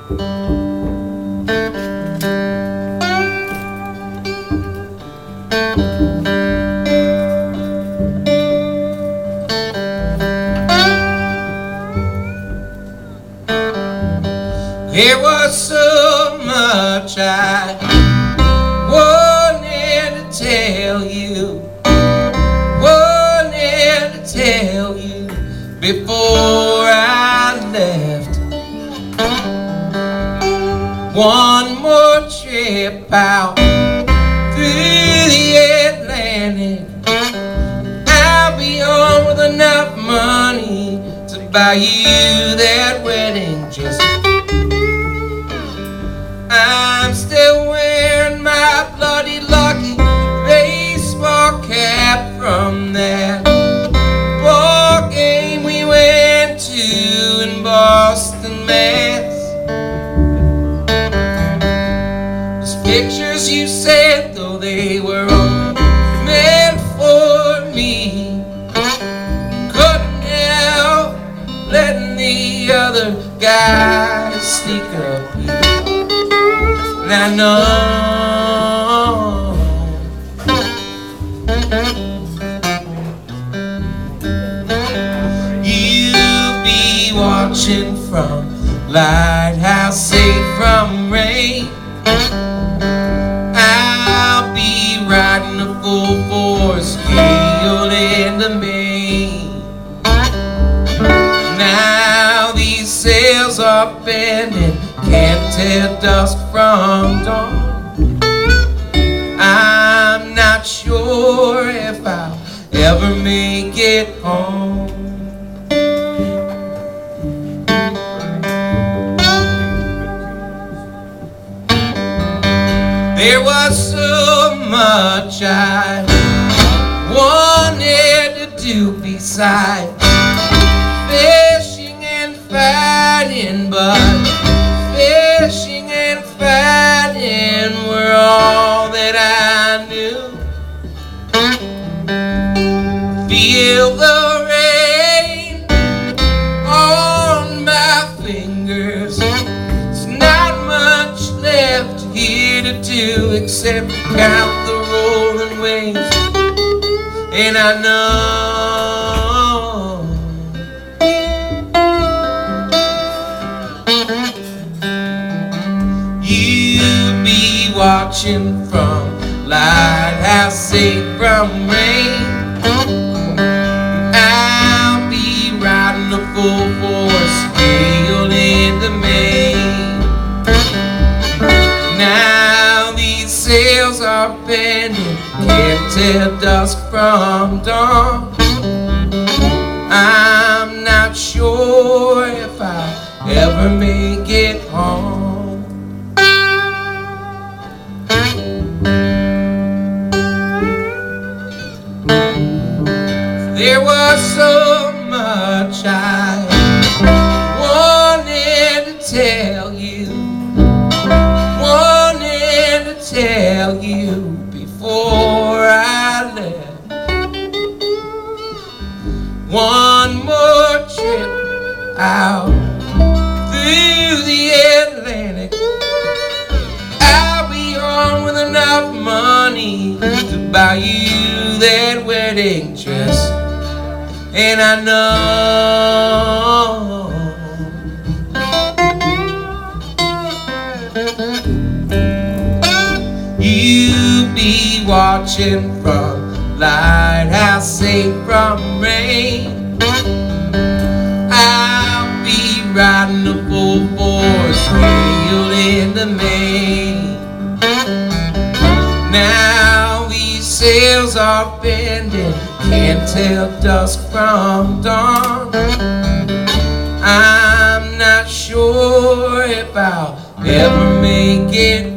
There was so much I wanted to tell you, before I left. One more trip out through the Atlantic, I'll be home with enough money to buy you that wedding dress. I'm still wearing my bloody lucky baseball cap from that ball game we went to in Boston, Mass. Those pictures you said, though they were only meant for me, couldn't help letting the other guys sneak up here. And I know you'll be watching from lighthouse, safe from rain. I'll be riding a full force Gale into Maine. Now these sails are bending, can't tell dusk from dawn. I'm not sure if I'll ever make it home. There was so much I wanted to do besides fishing and fighting, but fishing and fighting were all that I knew. Feel the rain on my fingers. There's not much left here to do except count the rolling waves. And I know you'll be watching from lighthouse, safe from rain. I'll be riding a full force Gale into Maine. Now these sails are bending, can't tell dusk from dawn. I'm not sure if I'll ever make it home. There was so much I wanted to tell you, before I left. One more trip out through the Atlantic, I'll be home with enough money to buy you that wedding dress. And I know you'll be watching from lighthouse, safe from rain. I'll be riding a full force Gale into Maine. Now these sails are bending, can't tell dusk from dawn. I'm not sure if I'll ever make it